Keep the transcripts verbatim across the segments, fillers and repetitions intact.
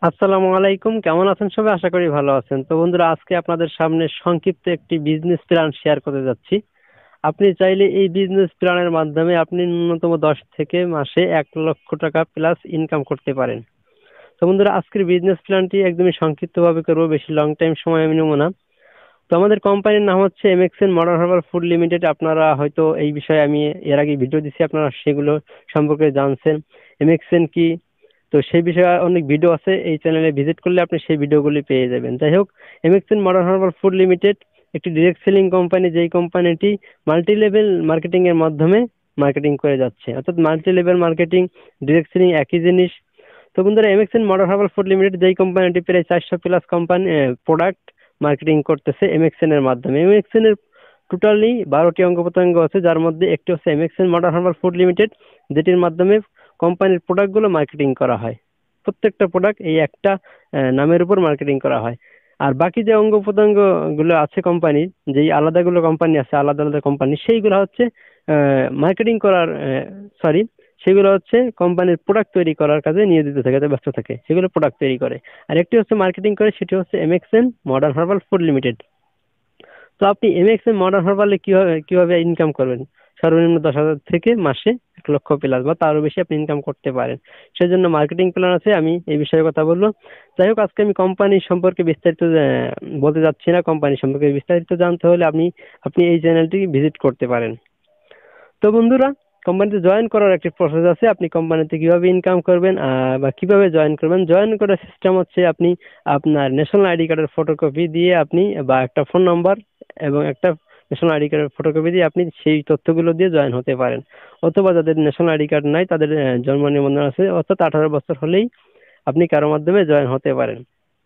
আসসালামু আলাইকুম। কেমন আছেন সবাই? আশা করি ভালো আছেন। তো বন্ধুরা, আজকে আপনাদের সামনে সংক্ষিপ্ত একটি বিজনেস প্ল্যান শেয়ার করতে যাচ্ছি। আপনি চাইলে এই বিজনেস প্ল্যানের মাধ্যমে আপনি ন্যূনতম দশ থেকে মাসে এক লক্ষ টাকা প্লাস ইনকাম করতে পারেন। তো বন্ধুরা, আজকের বিজনেস প্ল্যানটি একদমই সংক্ষিপ্তভাবে করবো, বেশি লং টাইম সময় আমি নেবো না। তো আমাদের কোম্পানির নাম হচ্ছে MXN modern herbal food limited. আপনারা হয়তো এই বিষয়ে আমি এর আগে ভিডিও দিচ্ছি, আপনারা সেগুলো সম্পর্কে জানছেন। এমএক্সএন কি, তো সেই বিষয়ে অনেক ভিডিও আছে, এই চ্যানেলে ভিজিট করলে আপনি সেই ভিডিওগুলি পেয়ে যাবেন। যাই হোক, MXN modern herbal food limited একটি ডিরেক্ট সেলিং কোম্পানি, যেই কোম্পানিটি মাল্টি লেভেল মার্কেটিং এর মাধ্যমে মার্কেটিং করে যাচ্ছে। অর্থাৎ multi level marketing, direct selling একই জিনিস। তো বন্ধুরা, MXN modern herbal food limited যেই কোম্পানিটি প্রায় চারশো প্লাস কোম্পানি প্রোডাক্ট মার্কেটিং করতেছে এমএক্সএন এর মাধ্যমে। এমএক্সএন এর টোটালি বারোটি অঙ্গ প্রত্যঙ্গ আছে, যার মধ্যে একটি হচ্ছে MXN modern herbal food limited, যেটির মাধ্যমে কোম্পানির প্রোডাক্টগুলো মার্কেটিং করা হয়। প্রত্যেকটা প্রোডাক্ট এই একটা আহ, নামের উপর মার্কেটিং করা হয়। আর বাকি যে অঙ্গ প্রত্যঙ্গ গুলো আছে কোম্পানির, যেই আলাদাগুলো কোম্পানি আছে, আলাদা আলাদা কোম্পানি, সেইগুলো হচ্ছে মার্কেটিং করার, সরি, সেগুলো হচ্ছে কোম্পানির প্রোডাক্ট তৈরি করার কাজে নিয়োজিত থাকে, তাতে ব্যস্ত থাকে, সেগুলো প্রোডাক্ট তৈরি করে। আর একটি হচ্ছে মার্কেটিং করে, সেটি হচ্ছে MXN modern herbal food limited. তো আপনি এমএক্সএন মডার্ন হার্বালে কিভাবে কিভাবে ইনকাম করবেন? সর্বনিম্ন দশ হাজার থেকে মাসে এক লক্ষ প্লাস বা তারও বেশি আপনি ইনকাম করতে পারেন। সেজন্য মার্কেটিং প্ল্যান আছে, আমি এই বিষয়ে কথা বলবো। যাই হোক, আজকে আমি কোম্পানি সম্পর্কে বিস্তারিত আহ, বলতে যাচ্ছি না। কোম্পানি সম্পর্কে বিস্তারিত জানতে হলে আপনি আপনি এই চ্যানেলটি ভিজিট করতে পারেন। তো বন্ধুরা, কোম্পানিতে জয়েন করার একটি প্রসেস আছে। আপনি কোম্পানিতে কিভাবে ইনকাম করবেন আহ, বা কিভাবে জয়েন করবেন, জয়েন করার সিস্টেম হচ্ছে আপনি আপনার ন্যাশনাল আইডি কার্ডের ফটোকপি দিয়ে আপনি, বা একটা ফোন নাম্বার এবং একটা ন্যাশনাল আইডি কার্ডের ফটোকপি দিয়ে আপনি সেই তথ্যগুলো দিয়ে জয়েন হতে পারেন। অথবা যাদের ন্যাশনাল আইডি কার্ড নাই, তাদের আহ, জন্ম নিবন্ধন আছে, অর্থাৎ আঠারো বছর হলেই আপনি কারো মাধ্যমে জয়েন হতে পারেন।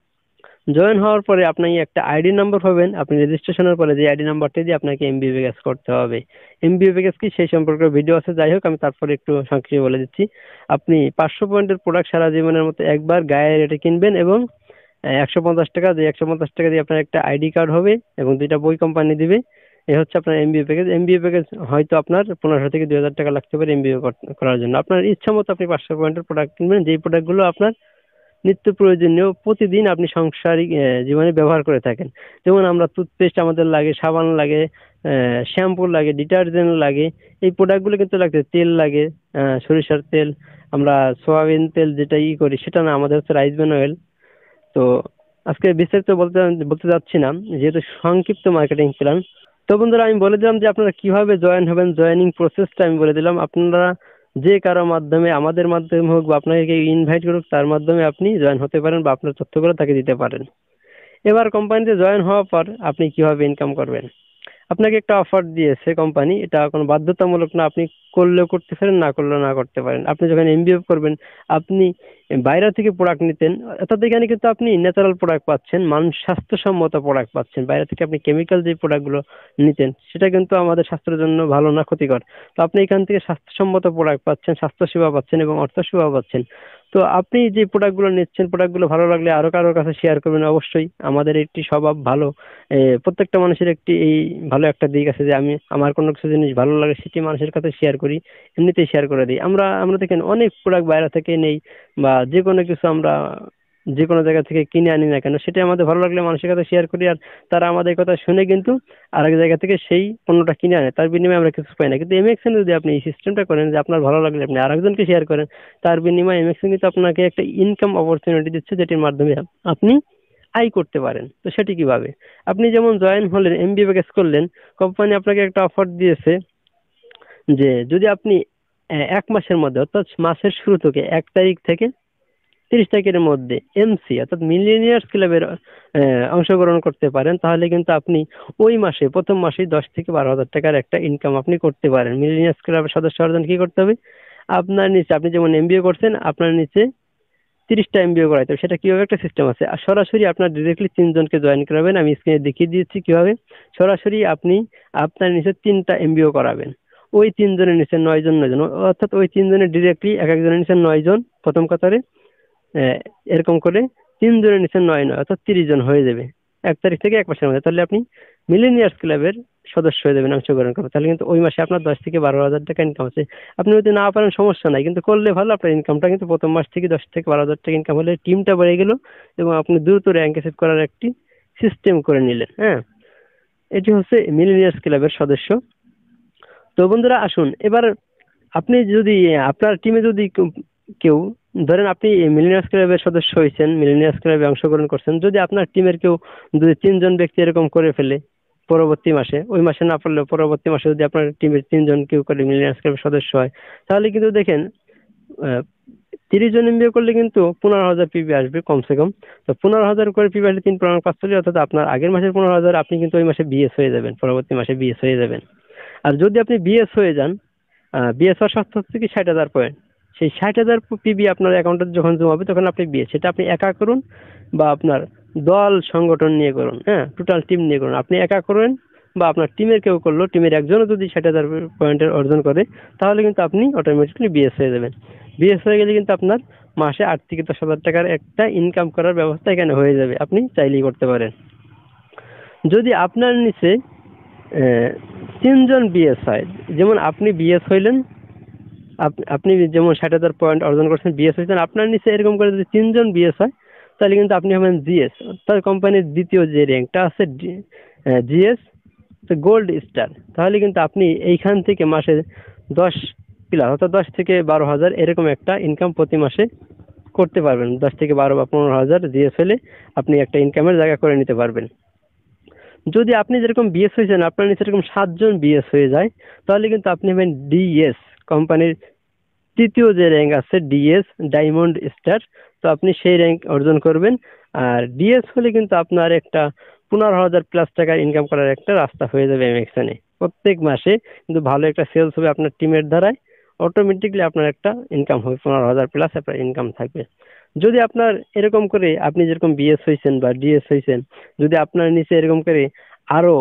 জয়েন হওয়ার পরে আপনি একটা আইডি নাম্বার পাবেন। আপনি রেজিস্ট্রেশনের পরে যে আইডি নাম্বারটি দিয়ে আপনাকে এমবিএ প্যাকেজ করতে হবে। এমবিএ প্যাকেজ কি, সেই সম্পর্কে ভিডিও আছে। যাই হোক, আমি তারপরে একটু সংক্ষেপে বলে দিচ্ছি। আপনি পাঁচশো পয়েন্টের প্রোডাক্ট সারা জীবনের মতো একবার গায়ে রেটে কিনবেন, এবং একশো পঞ্চাশ টাকা, যে একশো পঞ্চাশ টাকা দিয়ে আপনার একটা আইডি কার্ড হবে এবং দুইটা বই কোম্পানি দিবে। এ হচ্ছে আপনার এমবিএ প্যাকেজ। এমবিএ প্যাকেজ হয়তো আপনার পনেরোশো থেকে দুই হাজার টাকা লাগতে পারে এমবিএ করার জন্য। আপনার ইচ্ছা মতো আপনি পাঁচশো পয়েন্টের প্রোডাক্ট কিনবেন, যেই প্রোডাক্টগুলো আপনার নিত্য প্রয়োজনীয়, প্রতিদিন আপনি সাংসারিক আহ, জীবনে ব্যবহার করে থাকেন। যেমন আমরা টুথপেস্ট আমাদের লাগে, সাবান লাগে, শ্যাম্পু লাগে, ডিটারজেন্ট লাগে। এই প্রোডাক্টগুলো কিন্তু লাগছে, তেল লাগে, আহ, সরিষার তেল, আমরা সয়াবিন তেল যেটা ই করি সেটা না, আমাদের হচ্ছে রাইস ব্র্যান অয়েল। তো আজকে বিস্তারিত বলতে বলতে যাচ্ছি না, যেহেতু সংক্ষিপ্ত মার্কেটিং প্ল্যান। তো বন্ধুরা, আমি বলে দিলাম যে আপনারা কিভাবে জয়েন হবেন, জয়েনিং প্রসেসটা আমি বলে দিলাম। আপনারা যে কারো মাধ্যমে, আমাদের মাধ্যমে হোক বা আপনাকে ইনভাইট করুক, তার মাধ্যমে আপনি জয়েন হতে পারেন বা আপনার তথ্যগুলো তাকে দিতে পারেন। এবার কোম্পানিতে জয়েন হওয়ার পর আপনি কিভাবে ইনকাম করবেন? আপনাকে একটা অফার দিয়েছে কোম্পানি, এটা কোনো বাধ্যতামূলক না, আপনি করলেও করতে পারেন, না করলেও না করতে পারেন। আপনি যখন এমবিএ করবেন, আপনি বাইরে থেকে প্রোডাক্ট নিতেন, অর্থাৎ এখানে কিন্তু আপনি ন্যাচারাল প্রোডাক্ট পাচ্ছেন, মানুষ স্বাস্থ্যসম্মত প্রোডাক্ট পাচ্ছেন। বাইরে থেকে আপনি কেমিক্যাল যে প্রোডাক্টগুলো নিতেন, সেটা কিন্তু আমাদের স্বাস্থ্যের জন্য ভালো না, ক্ষতিকর। তো আপনি এখান থেকে স্বাস্থ্যসম্মত প্রোডাক্ট পাচ্ছেন, স্বাস্থ্যসেবা পাচ্ছেন এবং অর্থসেবা পাচ্ছেন। তো আপনি যে প্রোডাক্টগুলো নিচ্ছেন, প্রোডাক্টগুলো ভালো লাগলে আরো কারোর কাছে শেয়ার করবেন অবশ্যই। আমাদের একটি স্বভাব ভালো, এ, প্রত্যেকটা মানুষের একটি এই ভালো একটা দিক আছে যে আমি আমার কোনো কিছু জিনিস ভালো লাগে সেটি মানুষের কাছে শেয়ার করি, এমনিতেই শেয়ার করে দিই। আমরা আমরা দেখেন অনেক প্রোডাক্ট বাইরে থেকে নেই, বা যে কোনো কিছু আমরা যে কোনো জায়গা থেকে কিনে আনি না কেন, সেটা আমাদের ভালো লাগলে মানুষের কাছে শেয়ার করি। আর তারা আমাদের কথা শুনে কিন্তু আরেক জায়গা থেকে সেই পণ্যটা কিনে আনে, তার বিনিময়ে আমরা কিছু পাই না। কিন্তু এমএক্সএন যদি আপনি এই সিস্টেমটা করেন যে আপনার ভালো লাগলে আপনি আরেকজনকে শেয়ার করেন, তার বিনিময়ে এমএক্সএন কিন্তু আপনাকে একটা ইনকাম অপরচুনিটি দিচ্ছে, যেটির মাধ্যমে আপনি আয় করতে পারেন। তো সেটি কিভাবে? আপনি যেমন জয়েন হলেন, এমবিএ প্যাকেজ করলেন, কোম্পানি আপনাকে একটা অফার দিয়েছে যে যদি আপনি আহ, এক মাসের মধ্যে, অর্থাৎ মাসের শুরু থেকে এক তারিখ থেকে তিরিশ তারিখের মধ্যে এমসি অর্থাৎ মিলিয়নিয়ার্স ক্লাবের অংশগ্রহণ করতে পারেন, তাহলে কিন্তু আপনি ওই মাসে, প্রথম মাসেই দশ থেকে বারো হাজার টাকার একটা ইনকাম আপনি করতে পারেন। মিলিয়নিয়ার্স ক্লাবের সদস্য হওয়ার জন্য কি করতে হবে? আপনার নিচে, আপনি যেমন এমবিএ করছেন, আপনার নিচে তিরিশটা এমবিও করাইতে হবে। সেটা কিভাবে, একটা সিস্টেম আছে। আর সরাসরি আপনার ডিরেক্টলি তিনজনকে জয়েন করাবেন, আমি স্ক্রিনে দেখিয়ে দিয়েছি কিভাবে। সরাসরি আপনি আপনার নিচে তিনটা এমবিও করাবেন, ওই তিনজনের নিচে নয় জন নয় জন, অর্থাৎ ওই তিনজনের ডিরেক্টলি এক একজনের নিচে নয় জন প্রথম কাতারে, আহ, এরকম করে তিনজনের নিচে নয় নয় অর্থাৎ তিরিশ জন হয়ে যাবে এক তারিখ থেকে এক মাসের মধ্যে। তাহলে আপনি মিলেনিয়ার্স ক্লাবের সদস্য হয়ে যাবেন, অংশগ্রহণ করবেন, তাহলে কিন্তু ওই মাসে আপনার দশ থেকে বারো হাজার টাকা ইনকাম আছে। আপনি যদি না পারেন সমস্যা নাই, কিন্তু করলে ভালো, আপনার ইনকামটা কিন্তু প্রথম মাস থেকে দশ থেকে বারো হাজার টাকা ইনকাম হলে টিমটা বেড়ে গেল এবং আপনি দ্রুত র্যাঙ্ক অ্যাচিভ করার একটি সিস্টেম করে নিলেন। হ্যাঁ, এটি হচ্ছে মিলেনিয়ার্স ক্লাবের সদস্য। তো বন্ধুরা আসুন, এবার আপনি যদি আপনার টিমে যদি কেউ ধরেন আপনি মিলেনিয়ার্স ক্লাবের সদস্য হয়েছেন, মিলেনিয়ার্স ক্লাবে অংশগ্রহণ করছেন, যদি আপনার টিমের কেউ যদি তিনজন ব্যক্তি এরকম করে ফেলে পরবর্তী মাসে, ওই মাসে না পারলেও পরবর্তী মাসে যদি আপনার টিমের তিনজন কেউ করে মিলেনিয়ার্স ক্লাবের সদস্য হয়, তাহলে কিন্তু দেখেন তিরিশ জন এমবিএ করলে কিন্তু পনেরো হাজার পিবি আসবে কমসে কম। তো পনেরো হাজার করে পিবি আসলে তিন পনেরো পাঁচচল্লিশ, অর্থাৎ আপনার আগের মাসের পনেরো হাজার আপনি কিন্তু ওই মাসে বিএস হয়ে যাবেন, পরবর্তী মাসে বিএস হয়ে যাবেন। আর যদি আপনি বিএস হয়ে যান, বিএস হওয়ার শর্ত হচ্ছে কি ষাট হাজার পয়েন্ট, সেই ষাট হাজার পিবি আপনার অ্যাকাউন্টে যখন জমা হবে তখন আপনি বিএস, সেটা আপনি একা করুন বা আপনার দল সংগঠন নিয়ে করুন, হ্যাঁ টোটাল টিম নিয়ে করুন, আপনি একা করবেন বা আপনার টিমের কেউ করলো, টিমের একজনও যদি ষাট হাজার পয়েন্টের অর্জন করে, তাহলে কিন্তু আপনি অটোমেটিকলি বিএস হয়ে যাবেন। বিএস হয়ে গেলে কিন্তু আপনার মাসে আট থেকে দশ হাজার টাকার একটা ইনকাম করার ব্যবস্থা এখানে হয়ে যাবে, আপনি চাইলেই করতে পারেন। যদি আপনার নিচে তিনজন বিএস হয়, যেমন আপনি বিএস হইলেন, আপনি যেমন ষাট হাজার পয়েন্ট অর্জন করছেন, বিএস হয়েছেন, আপনার নিচে এরকম করে যদি তিনজন বিএস হয়, তাহলে কিন্তু আপনি হবেন জিএস, অর্থাৎ কোম্পানির দ্বিতীয় যে র্যাঙ্কটা আছে জিএস গোল্ড স্টার। তাহলে কিন্তু আপনি এইখান থেকে মাসে দশ প্লাস অর্থাৎ দশ থেকে বারো হাজার এরকম একটা ইনকাম প্রতি মাসে করতে পারবেন। দশ থেকে বারো বা পনেরো হাজার জিএস হলে আপনি একটা ইনকামের জায়গা করে নিতে পারবেন। যদি আপনি যেরকম বিএস হয়েছেন, আপনার নিচে এরকম সাতজন বিএস হয়ে যায়, তাহলে কিন্তু আপনি হবেন ডিএস, কোম্পানির তৃতীয় যে র্যাঙ্ক আছে ডিএস ডায়মন্ড স্টার। তো আপনি সেই র্যাঙ্ক অর্জন করবেন। আর ডিএস হলে কিন্তু আপনার একটা পনেরো হাজার প্লাস টাকা ইনকাম করার একটা রাস্তা হয়ে যাবে এমএক্সএনে। প্রত্যেক মাসে কিন্তু ভালো একটা সেলস হবে আপনার টিমের দ্বারাই, অটোমেটিকলি আপনার একটা ইনকাম হবে, পনেরো হাজার প্লাস আপনার ইনকাম থাকবে। যদি আপনার এরকম করে আপনি যেরকম বিএস হয়েছেন বা ডিএস হয়েছেন, যদি আপনার নিচে এরকম করে আরো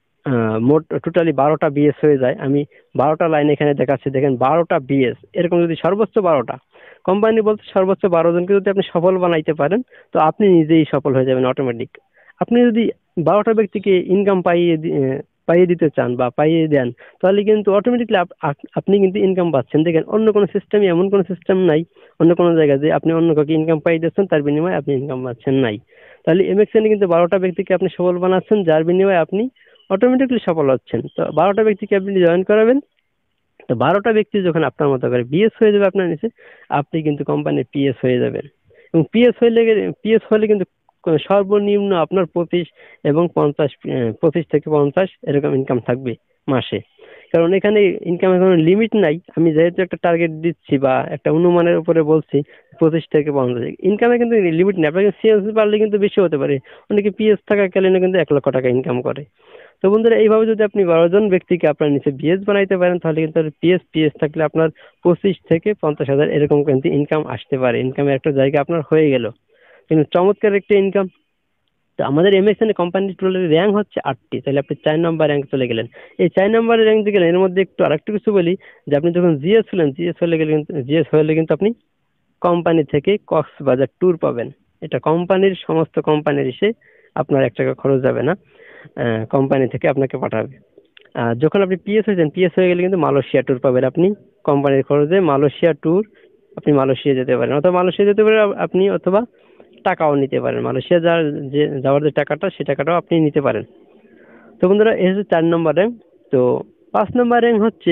মোট টোটালি বারোটা বিএস হয়ে যায়, আমি বারোটা লাইন এখানে দেখাচ্ছি, দেখেন বারোটা বিএস, এরকম যদি সর্বোচ্চ বারোটা, কোম্পানি বলতে সর্বোচ্চ বারো জনকে যদি আপনি সফল বানাইতে পারেন, তো আপনি নিজেই সফল হয়ে যাবেন অটোমেটিক। আপনি যদি বারোটা ব্যক্তিকে ইনকাম পাইয়ে পাইয়ে দিতে চান বা পাইয়ে দেন, তাহলে কিন্তু অটোমেটিকলি আপনি কিন্তু ইনকাম পাচ্ছেন। দেখেন অন্য কোনো সিস্টেমে এমন কোনো সিস্টেম নাই অন্য কোনো জায়গায় যে আপনি অন্য কাউকে ইনকাম পাইয়ে দিচ্ছেন তার বিনিময়ে আপনি ইনকাম পাচ্ছেন, নাই। তাহলে এমএক্সএনে কিন্তু বারোটা ব্যক্তিকে আপনি সফল বানাচ্ছেন, যার বিনিময়ে আপনি অটোমেটিকলি সফল হচ্ছেন। তো বারোটা ব্যক্তিকে আপনি জয়েন করাবেন, তো বারোটা ব্যক্তি যখন আপনার মতো করে বিএস হয়ে যাবে আপনার নিচে, আপনি কিন্তু কোম্পানির পিএস হয়ে যাবেন। এবং পিএস হলে পিএস হলে কিন্তু সর্বনিম্ন আপনার পঁচিশ এবং পঞ্চাশ পঁচিশ থেকে পঞ্চাশ এরকম ইনকাম থাকবে মাসে। কারণ এখানে ইনকামের কোনো লিমিট নাই, আমি যেহেতু একটা টার্গেট দিচ্ছি বা একটা অনুমানের উপরে বলছি পঁচিশ থেকে পঞ্চাশ, ইনকামে কিন্তু লিমিট নেই। আপনাকে সেলস বাড়লে কিন্তু বেশি হতে পারে, অনেকে পিএস থাকাকালীন কিন্তু এক লক্ষ টাকা ইনকাম করে। তো বন্ধুরা এইভাবে যদি আপনি বারো জন ব্যক্তিকে আপনার নিচে বিএস বানাইতে পারেন, তাহলে কিন্তু পিএস পিএস থাকলে আপনার পঁচিশ থেকে পঞ্চাশ হাজার এরকম কিন্তু ইনকাম আসতে পারে, ইনকামের একটা জায়গা আপনার হয়ে গেল, কিন্তু চমৎকার একটা ইনকাম। তো আমাদের এমএক্সএন কোম্পানির টোটাল র্যাঙ্ক হচ্ছে আটটি, তাহলে আপনি চার নম্বর র্যাঙ্ক চলে গেলেন। এই চার নম্বরের র্যাঙ্ক দিয়ে গেলেন, এর মধ্যে একটু আরেকটু কিছু বলি, যে আপনি যখন জিএস হলেন, জিএস হলে গেলে কিন্তু জিএস হলে কিন্তু আপনি কোম্পানি থেকে কক্সবাজার ট্যুর পাবেন। এটা কোম্পানির সমস্ত কোম্পানির এসে আপনার এক টাকা খরচ যাবে না, কোম্পানি থেকে আপনাকে পাঠাবে। আর যখন আপনি পিএস হয়েছেন, পিএস হয়ে গেলে কিন্তু মালয়েশিয়া ট্যুর পাবেন আপনি কোম্পানির খরচে, মালয়েশিয়া ট্যুর আপনি মালয়েশিয়া যেতে পারেন, অথবা মালয়েশিয়া যেতে পারেন আপনি, অথবা টাকাও নিতে পারেন, মালয়েশিয়া যাওয়ার যে যাওয়ার যে টাকাটা সেই টাকাটাও আপনি নিতে পারেন। তো বন্ধুরা এই হচ্ছে চার নম্বর র্যাঙ্ক। তো পাঁচ নম্বর র্যাঙ্ক হচ্ছে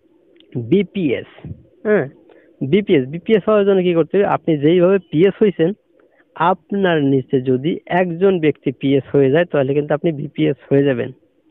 বিপিএস। হ্যাঁ, বিপিএস বিপিএস হওয়ার জন্য কি করতে হবে, আপনি যেইভাবে পিএস হয়েছেন আপনার নিচে যদি একজন ব্যক্তি পিএস হয়ে যায়, তাহলে কিন্তু আপনি বিপিএস হয়ে যাবেন।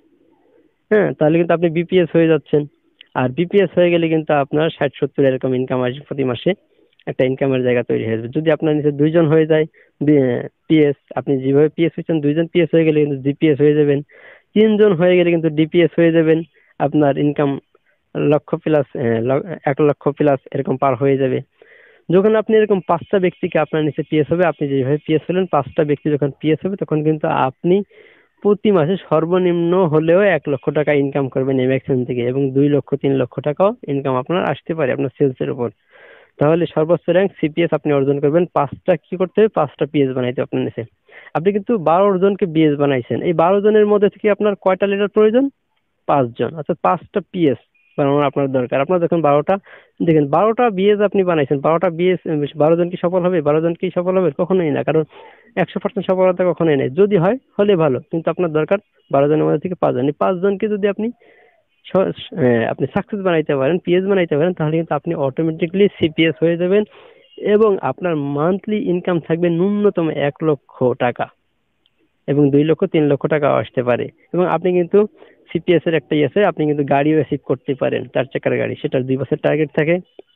হ্যাঁ, তাহলে কিন্তু আপনি বিপিএস হয়ে যাচ্ছেন। আর বিপিএস হয়ে গেলে কিন্তু আপনার ষাট সত্তর এরকম ইনকাম আসবে, প্রতি মাসে একটা ইনকামের জায়গা তৈরি হয়ে যাবে। যদি আপনার নিচে দুইজন হয়ে যায় পিএস, আপনি যেভাবে পিএস হয়েছেন দুইজন পিএস হয়ে গেলে কিন্তু জিপিএস হয়ে যাবেন, তিনজন হয়ে গেলে কিন্তু ডিপিএস হয়ে যাবেন, আপনার ইনকাম লক্ষ প্লাস এক লক্ষ প্লাস এরকম পার হয়ে যাবে। যখন আপনি এরকম পাঁচটা ব্যক্তিকে আপনার নিচে পিএস হবে, আপনি যেভাবে পিএস হলেন, পাঁচটা ব্যক্তি যখন পিএস হবে তখন কিন্তু আপনি প্রতি মাসে সর্বনিম্ন হলেও এক লক্ষ টাকা ইনকাম করবেন এমএক্সএন থেকে, এবং দুই লক্ষ তিন লক্ষ টাকাও ইনকাম আপনার আসতে পারে আপনার সেলসের উপর। তাহলে সর্বোচ্চ র্যাঙ্ক সিপিএস আপনি অর্জন করবেন। পাঁচটা কি করতে হবে, পাঁচটা পিএস বানাইতে আপনার নিচে। আপনি কিন্তু বারো জনকে বিএস বানাইছেন, এই বারো জনের মধ্যে থেকে আপনার কয়টা লিডার প্রয়োজন, পাঁচজন, আচ্ছা পাঁচটা পিএস বানানোর আপনার দরকার। আপনার যখন বারোটা, দেখেন বারোটা বিএস আপনি বানাইছেন, বারোটা বিএস বারো জন কি সফল হবে? বারো জন কি সফল হবে? কখনোই না, কারণ একশো পার্সেন্ট সফলতা কখনোই নেই। যদি হয় হলে ভালো, কিন্তু আপনার দরকার বারো জনের মধ্যে থেকে পাঁচজন। এই পাঁচজনকে যদি আপনি স- আহ, আপনি সাকসেস বানাইতে পারেন, পিএস বানাইতে পারেন, তাহলে কিন্তু আপনি অটোমেটিকলি সিপিএস হয়ে যাবেন এবং আপনার মান্থলি ইনকাম থাকবে ন্যূনতম এক লক্ষ টাকা এবং দুই লক্ষ তিন লক্ষ টাকা আসতে পারে। এবং আপনি কিন্তু সিপিএস এর একটা ইয়েছে, আপনি কিন্তু গাড়িও রিসিভ করতে পারেন, চার চাকার গাড়ি, সেটা দুই বছর টার্গেট থাকে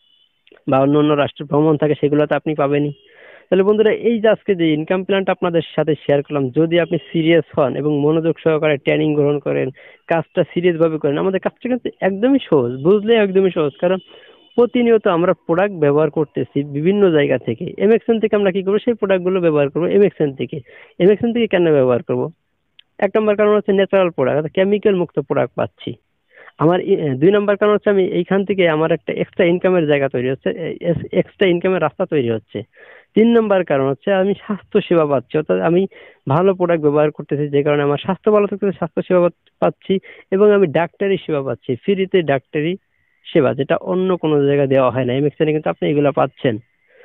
বা অন্য অন্য রাষ্ট্র ভ্রমণ থাকে, সেগুলোতে আপনি পাবেনই। তাহলে বন্ধুরা, এই যে আজকে যে ইনকাম প্ল্যানটা আপনাদের সাথে শেয়ার করলাম, যদি আপনি সিরিয়াস হন এবং মনোযোগ সহকারে ট্রেনিং গ্রহণ করেন, কাজটা সিরিয়াস ভাবে করেন, আমাদের কাজটা কিন্তু একদমই সহজ, বুঝলে একদমই সহজ। কারণ প্রতিনিয়ত আমরা প্রোডাক্ট ব্যবহার করতেছি বিভিন্ন জায়গা থেকে। এমএক্সএন থেকে আমরা কি করবো? সেই প্রোডাক্টগুলো ব্যবহার করবো এমএক্সএন থেকে। এমএক্সএন থেকে কেন ব্যবহার করবো? এক নম্বর কারণ হচ্ছে ন্যাচারাল প্রোডাক্ট, কেমিক্যাল মুক্ত প্রোডাক্ট পাচ্ছি। আমার ই- দুই নাম্বার কারণ হচ্ছে আমি এইখান থেকে আমার একটা এক্সট্রা ইনকামের জায়গা তৈরি হচ্ছে, এক্সট্রা ইনকামের রাস্তা তৈরি হচ্ছে। তিন নাম্বার কারণ হচ্ছে আমি স্বাস্থ্য সেবা পাচ্ছি, অর্থাৎ আমি ভালো প্রোডাক্ট ব্যবহার করতেছি, যে কারণে আমার স্বাস্থ্য ভালো থাকতেছে, স্বাস্থ্য সেবা পাত- পাচ্ছি। এবং আমি ডাক্তারি সেবা পাচ্ছি, ফ্রিতে ডাক্তারি সেবা, যেটা অন্য কোনো জায়গায় দেওয়া হয় না। এমএক্সএনে কিন্তু আপনি এগুলো পাচ্ছেন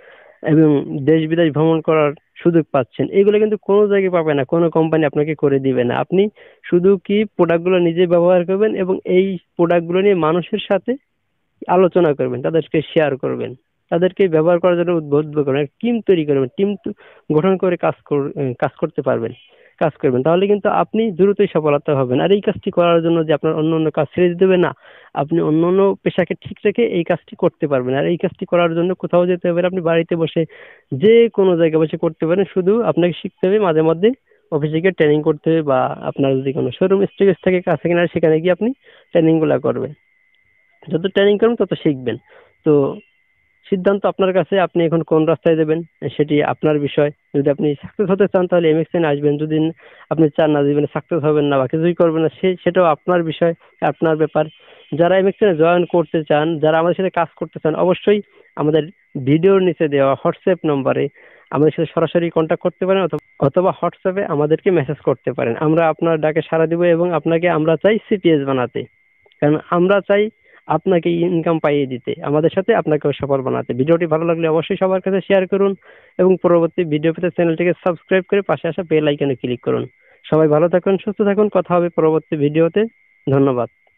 এবং দেশ বিদেশ ভ্রমণ করার সুযোগ পাচ্ছেন। এগুলো কিন্তু কোনো জায়গায় পাবে না, কোনো কোম্পানি আপনাকে করে দিবে না। আপনি শুধু কি প্রোডাক্টগুলো নিজে ব্যবহার করবেন এবং এই প্রোডাক্টগুলো নিয়ে মানুষের সাথে আলোচনা করবেন, তাদেরকে শেয়ার করবেন, তাদেরকে ব্যবহার করার জন্য উদ্বুদ্ধ করবেন, টিম তৈরি করবেন, টিম গঠন করে কাজ কর- আহ, কাজ করতে পারবেন, কাজ করবেন, তাহলে কিন্তু আপনি দ্রুতই সফলতা হবেন। আর এই কাজটি করার জন্য যে আপনার অন্য অন্য কাজ ছেড়ে দিতে হবে না, আপনি অন্য অন্য পেশাকে ঠিক রেখে এই কাজটি করতে পারবেন। আর এই কাজটি করার জন্য কোথাও যেতে হবে না, আপনি বাড়িতে বসে যে কোনো জায়গায় বসে করতে পারেন। শুধু আপনাকে শিখতে হবে, মাঝে মধ্যে অফিসে গিয়ে ট্রেনিং করতে হবে, বা আপনার যদি কোনো শোরুম স্টেজ থাকে কাছে কিনা, সেখানে গিয়ে আপনি ট্রেনিং গুলা করবেন। যত ট্রেনিং করবেন তত শিখবেন। তো সিদ্ধান্ত আপনার কাছে, আপনি এখন কোন রাস্তায় যাবেন সেটি আপনার বিষয়। যদি আপনি সাকসেস হতে চান তাহলে এমএক্সএন আসবেন, যদি আপনি চান না জীবনে সাকসেস হবেন না বা কিছুই করবেন না, সে সেটাও আপনার বিষয়, আপনার ব্যাপার। যারা এমএক্সএন জয়েন করতে চান, যারা আমাদের সাথে কাজ করতে চান, অবশ্যই আমাদের ভিডিওর নিচে দেওয়া হোয়াটসঅ্যাপ নম্বরে আমাদের সাথে সরাসরি কন্ট্যাক্ট করতে পারেন, অথবা অথবা হোয়াটসঅ্যাপে আমাদেরকে মেসেজ করতে পারেন। আমরা আপনার ডাকে সাড়া দিব এবং আপনাকে আমরা চাই সিপিএস বানাতে। কারণ আমরা চাই আপনাকে ইনকাম পাইয়ে দিতে, আমাদের সাথে আপনাকেও সফল বানাতে। ভিডিওটি ভালো লাগলে অবশ্যই সবার কাছে শেয়ার করুন এবং পরবর্তী ভিডিও পেতে চ্যানেলটিকে সাবস্ক্রাইব করে পাশে আসা বেল আইকনে ক্লিক করুন। সবাই ভালো থাকুন, সুস্থ থাকুন, কথা হবে পরবর্তী ভিডিওতে। ধন্যবাদ।